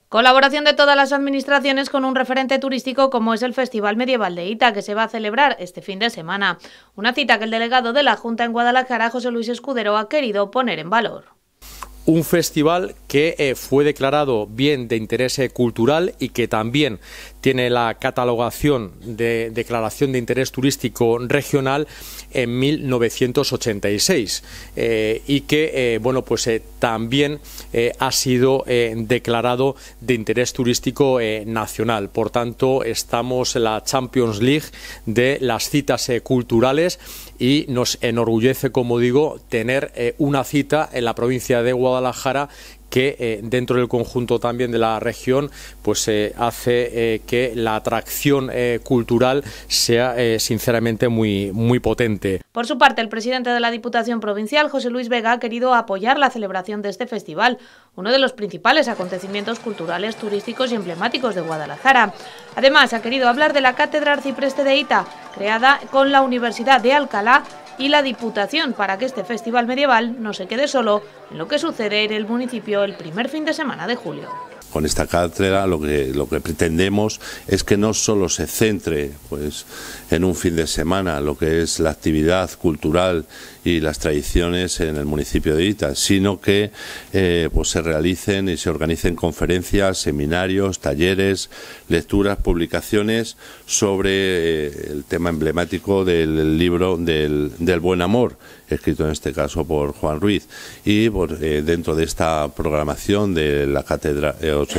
Colaboración de todas las administraciones con un referente turístico como es el Festival Medieval de Hita, que se va a celebrar este fin de semana. Una cita que el delegado de la Junta en Guadalajara, José Luis Escudero, ha querido poner en valor. Un festival que fue declarado bien de interés cultural y que también tiene la catalogación de declaración de interés turístico regional en 1986 y que también ha sido declarado de interés turístico nacional. Por tanto, estamos en la Champions League de las citas culturales y nos enorgullece, como digo, tener una cita en la provincia de Guadalajara que dentro del conjunto también de la región pues hace que la atracción cultural sea sinceramente muy potente. Por su parte, el presidente de la Diputación Provincial, José Luis Vega, ha querido apoyar la celebración de este festival, uno de los principales acontecimientos culturales, turísticos y emblemáticos de Guadalajara. Además, ha querido hablar de la Cátedra Arcipreste de Hita, creada con la Universidad de Alcalá y la Diputación, para que este festival medieval no se quede solo en lo que sucede en el municipio el primer fin de semana de julio. Con esta cátedra lo que pretendemos es que no solo se centre en un fin de semana lo que es la actividad cultural y las tradiciones en el municipio de Hita, sino que se realicen y se organicen conferencias, seminarios, talleres, lecturas, publicaciones sobre el tema emblemático del libro del Buen Amor, escrito en este caso por Juan Ruiz, y dentro de esta programación de la cátedra,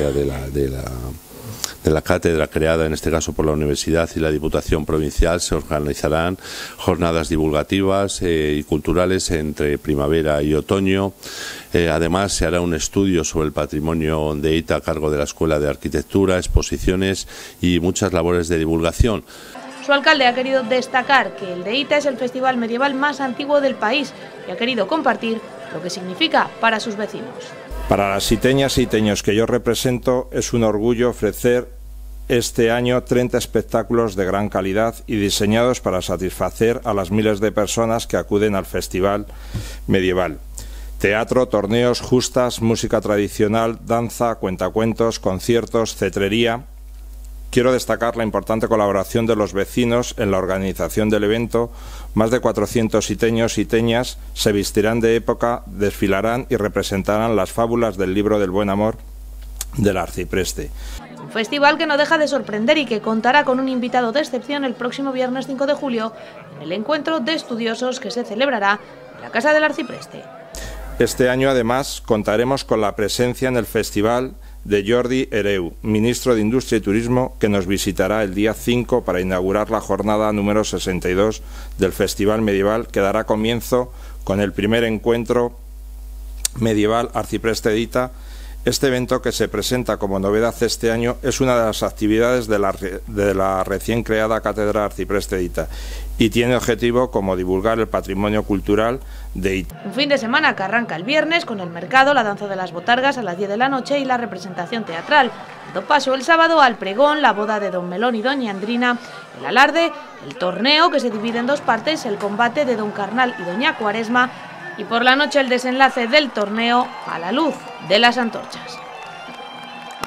de la cátedra creada en este caso por la Universidad y la Diputación Provincial, se organizarán jornadas divulgativas y culturales entre primavera y otoño. Además, se hará un estudio sobre el patrimonio de Hita a cargo de la Escuela de Arquitectura, exposiciones y muchas labores de divulgación. Su alcalde ha querido destacar que el de Hita es el festival medieval más antiguo del país y ha querido compartir lo que significa para sus vecinos. Para las hiteñas y hiteños que yo represento, es un orgullo ofrecer este año 30 espectáculos de gran calidad y diseñados para satisfacer a las miles de personas que acuden al festival medieval. Teatro, torneos, justas, música tradicional, danza, cuentacuentos, conciertos, cetrería. Quiero destacar la importante colaboración de los vecinos en la organización del evento. Más de 400 hiteños y hiteñas se vestirán de época, desfilarán y representarán las fábulas del libro del Buen Amor del Arcipreste. Un festival que no deja de sorprender y que contará con un invitado de excepción el próximo viernes 5 de julio en el encuentro de estudiosos que se celebrará en la Casa del Arcipreste. Este año, además, contaremos con la presencia en el festival de Jordi Hereu, ministro de Industria y Turismo, que nos visitará el día 5 para inaugurar la jornada número 62 del Festival Medieval, que dará comienzo con el primer encuentro medieval Arcipreste de Hita. Este evento, que se presenta como novedad este año, es una de las actividades de la recién creada Cátedra Arcipreste de Hita y tiene objetivo como divulgar el patrimonio cultural de Hita. Un fin de semana que arranca el viernes con el mercado, la danza de las botargas a las 10 de la noche y la representación teatral. Dando paso el sábado al pregón, la boda de Don Melón y Doña Andrina, el alarde, el torneo que se divide en dos partes, el combate de Don Carnal y Doña Cuaresma, y por la noche el desenlace del torneo a la luz de las antorchas.